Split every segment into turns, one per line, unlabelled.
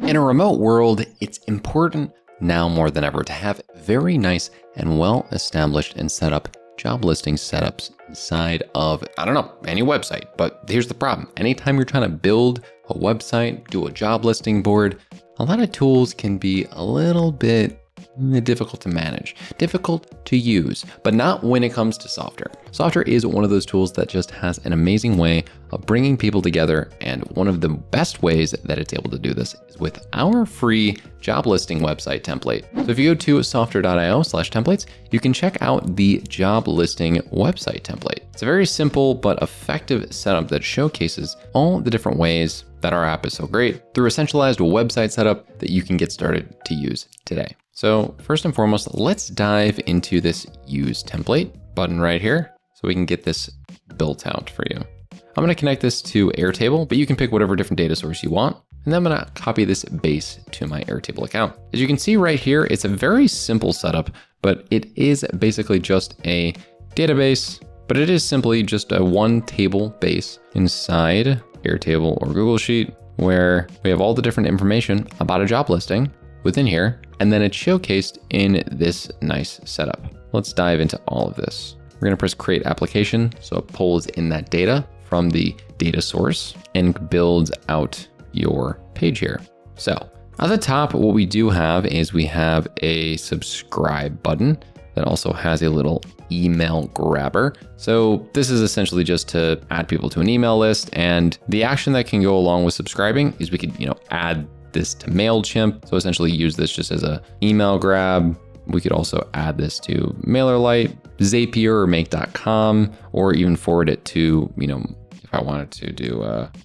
In a remote world, it's important now more than ever to have very nice and well-established and set up job listing setups inside of, I don't know, any website. But here's the problem. Anytime you're trying to build a website, do a job listing board, a lot of tools can be a little bit difficult to manage, difficult to use, but not when it comes to Softr. Softr is one of those tools that just has an amazing way of bringing people together. And one of the best ways that it's able to do this is with our free job listing website template. So if you go to softr.io/templates, you can check out the job listing website template. It's a very simple but effective setup that showcases all the different ways that our app is so great through a centralized website setup that you can get started to use today. So first and foremost, let's dive into this use template button right here so we can get this built out for you. I'm going to connect this to Airtable, but you can pick whatever different data source you want. And then I'm going to copy this base to my Airtable account. As you can see right here, it's a very simple setup, but it is basically just a database, but it is simply just a one table base inside Airtable or Google Sheet where we have all the different information about a job listing within here, and then it's showcased in this nice setup. Let's dive into all of this. We're going to press create application, so it pulls in that data from the data source and builds out your page here. So at the top, what we do have is we have a subscribe button that also has a little email grabber. So this is essentially just to add people to an email list, and the action that can go along with subscribing is we could, add this to MailChimp. So essentially use this just as a email grab. We could also add this to MailerLite, Zapier, or Make.com, or even forward it to, if I wanted to do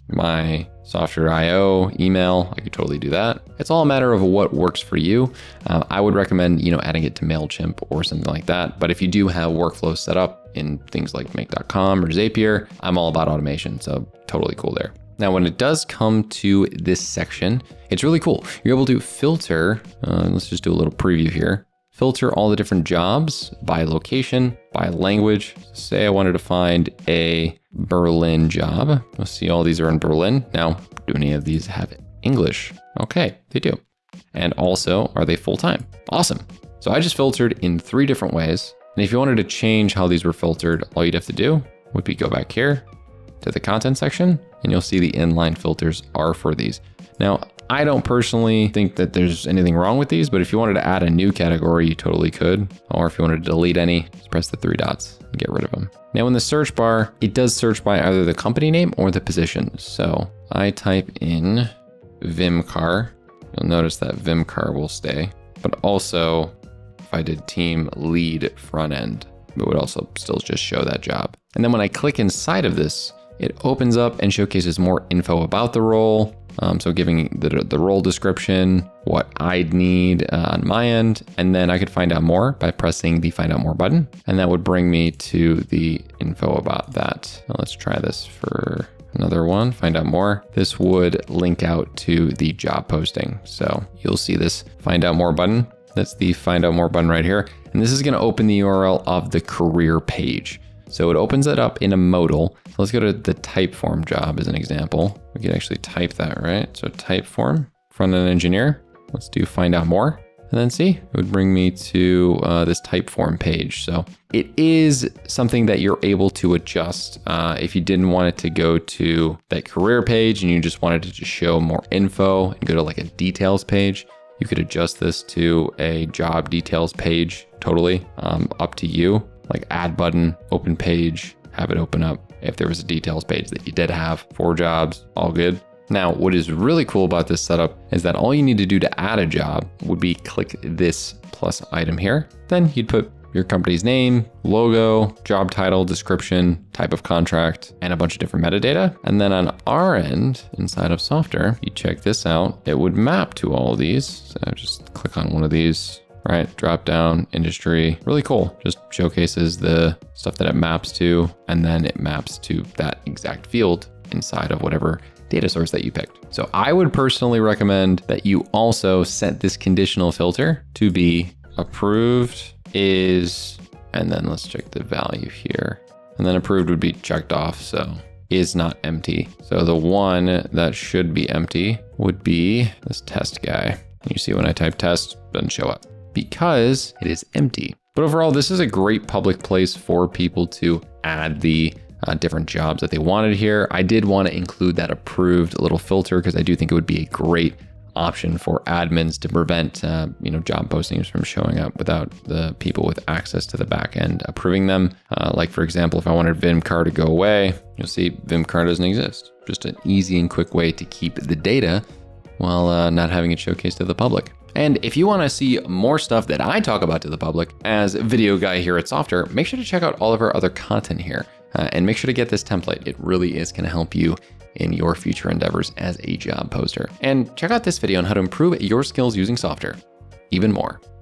my Softr.io email, I could totally do that. It's all a matter of what works for you. I would recommend, adding it to MailChimp or something like that. But if you do have workflows set up in things like Make.com or Zapier, I'm all about automation. So totally cool there. Now, when it does come to this section, it's really cool. You're able to filter, let's just do a little preview here. Filter all the different jobs by location, by language. Say I wanted to find a Berlin job. Let's see, all these are in Berlin. Now, do any of these have English? Okay, they do. And also, are they full-time? Awesome. So I just filtered in 3 different ways. And if you wanted to change how these were filtered, all you'd have to do would be go back here to the content section, and you'll see the inline filters are for these. Now, I don't personally think that there's anything wrong with these, but if you wanted to add a new category, you totally could. Or if you wanted to delete any, just press the 3 dots and get rid of them. Now in the search bar, it does search by either the company name or the position. So I type in Vimcar. You'll notice that Vimcar will stay, but also if I did team lead front end, it would also still just show that job. And then when I click inside of this, it opens up and showcases more info about the role. So giving the role description, what I'd need on my end, and then I could find out more by pressing the find out more button. And that would bring me to the info about that. Now let's try this for another one, find out more. This would link out to the job posting. So you'll see this find out more button. That's the find out more button right here. And this is going to open the URL of the career page. So it opens it up in a modal. So let's go to the Typeform job as an example. We can actually type that, right? So Typeform, front-end engineer. Let's do find out more. And then see, it would bring me to this Typeform page. So it is something that you're able to adjust. If you didn't want it to go to that career page and you just wanted to just show more info and go to like a details page, you could adjust this to a job details page, totally up to you. Like add button, open page, have it open up. If there was a details page that you did have 4 jobs, all good. Now, what is really cool about this setup is that all you need to do to add a job would be click this plus item here. Then you'd put your company's name, logo, job title, description, type of contract, and a bunch of different metadata. And then on our end, inside of Softr, you check this out, it would map to all of these. So just click on one of these. Right, drop down, industry, really cool. Just showcases the stuff that it maps to, and then it maps to that exact field inside of whatever data source that you picked. So I would personally recommend that you also set this conditional filter to be approved is, and then let's check the value here. And then approved would be checked off. So is not empty. So the one that should be empty would be this test guy. You see when I type test, it doesn't show up because it is empty. But overall, this is a great public place for people to add the different jobs that they wanted here. I did want to include that approved little filter because I do think it would be a great option for admins to prevent job postings from showing up without the people with access to the back end approving them. Like for example, if I wanted Vimcar to go away, you'll see Vimcar doesn't exist. Just an easy and quick way to keep the data while not having it showcased to the public. And if you want to see more stuff that I talk about to the public as a video guy here at Softr, make sure to check out all of our other content here and make sure to get this template. It really is going to help you in your future endeavors as a job poster. And check out this video on how to improve your skills using Softr even more.